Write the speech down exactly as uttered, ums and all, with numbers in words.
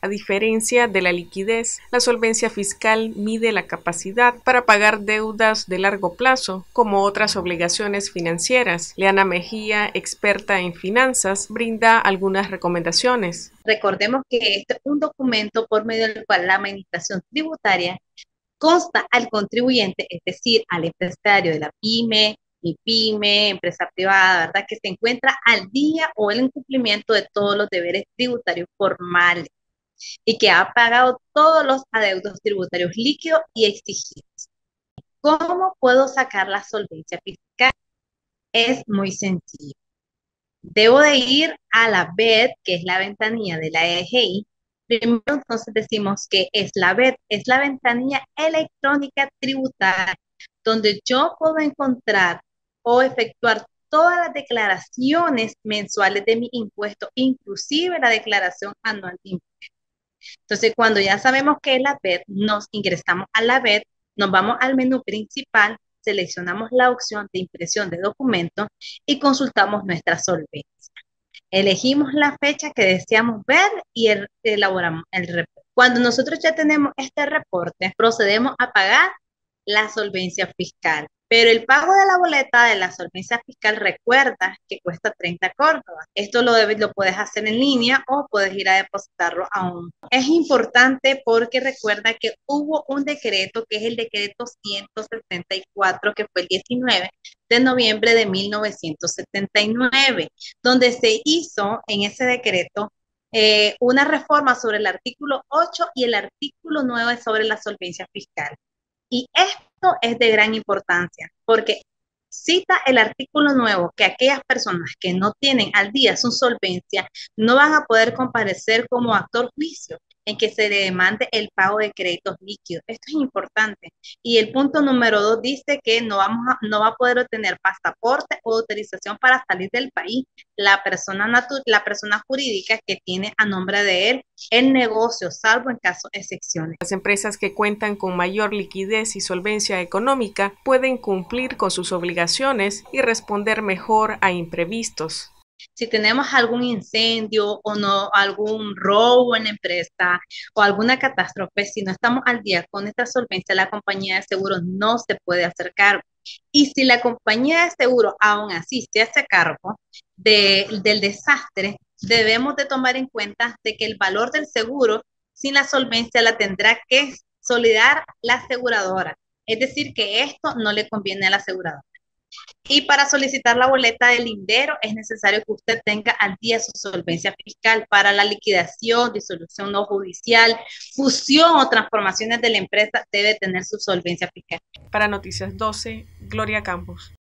A diferencia de la liquidez, la solvencia fiscal mide la capacidad para pagar deudas de largo plazo, como otras obligaciones financieras. Leana Mejía, experta en finanzas, brinda algunas recomendaciones. Recordemos que este es un documento por medio del cual la administración tributaria consta al contribuyente, es decir, al empresario de la pyme, mi pyme, empresa privada, ¿verdad? Que se encuentra al día o en cumplimiento de todos los deberes tributarios formales y que ha pagado todos los adeudos tributarios líquidos y exigidos. ¿Cómo puedo sacar la solvencia fiscal? Es muy sencillo. Debo de ir a la B E T, que es la ventanilla de la E G I. Primero, entonces decimos que es la B E T, es la ventanilla electrónica tributaria, donde yo puedo encontrar o efectuar todas las declaraciones mensuales de mi impuesto, inclusive la declaración anual de impuestos. Entonces, cuando ya sabemos qué es la B E T, nos ingresamos a la B E T, nos vamos al menú principal, seleccionamos la opción de impresión de documentos y consultamos nuestra solvencia. Elegimos la fecha que deseamos ver y el, elaboramos el reporte. Cuando nosotros ya tenemos este reporte, procedemos a pagar la solvencia fiscal. Pero el pago de la boleta de la solvencia fiscal, recuerda que cuesta treinta córdobas. Esto lo, debes, lo puedes hacer en línea o puedes ir a depositarlo a un. Es importante porque recuerda que hubo un decreto, que es el decreto ciento setenta y cuatro, que fue el diecinueve de noviembre de mil novecientos setenta y nueve, donde se hizo en ese decreto eh, una reforma sobre el artículo ocho y el artículo nueve sobre la solvencia fiscal. Y esto es de gran importancia porque cita el artículo nuevo que aquellas personas que no tienen al día su solvencia no van a poder comparecer como actor juicio en que se le demande el pago de créditos líquidos. Esto es importante. Y el punto número dos dice que no, vamos a, no va a poder obtener pasaporte o autorización para salir del país la persona, natu la persona jurídica que tiene a nombre de él el negocio, salvo en casos de excepciones. Las empresas que cuentan con mayor liquidez y solvencia económica pueden cumplir con sus obligaciones y responder mejor a imprevistos. Si tenemos algún incendio o no, algún robo en la empresa o alguna catástrofe, si no estamos al día con esta solvencia, la compañía de seguros no se puede hacer cargo. Y si la compañía de seguro aún así se hace cargo de, del desastre, debemos de tomar en cuenta de que el valor del seguro sin la solvencia la tendrá que solidar la aseguradora. Es decir, que esto no le conviene a la aseguradora. Y para solicitar la boleta del lindero es necesario que usted tenga al día su solvencia fiscal. Para la liquidación, disolución no judicial, fusión o transformaciones de la empresa debe tener su solvencia fiscal. Para Noticias doce, Gloria Campos.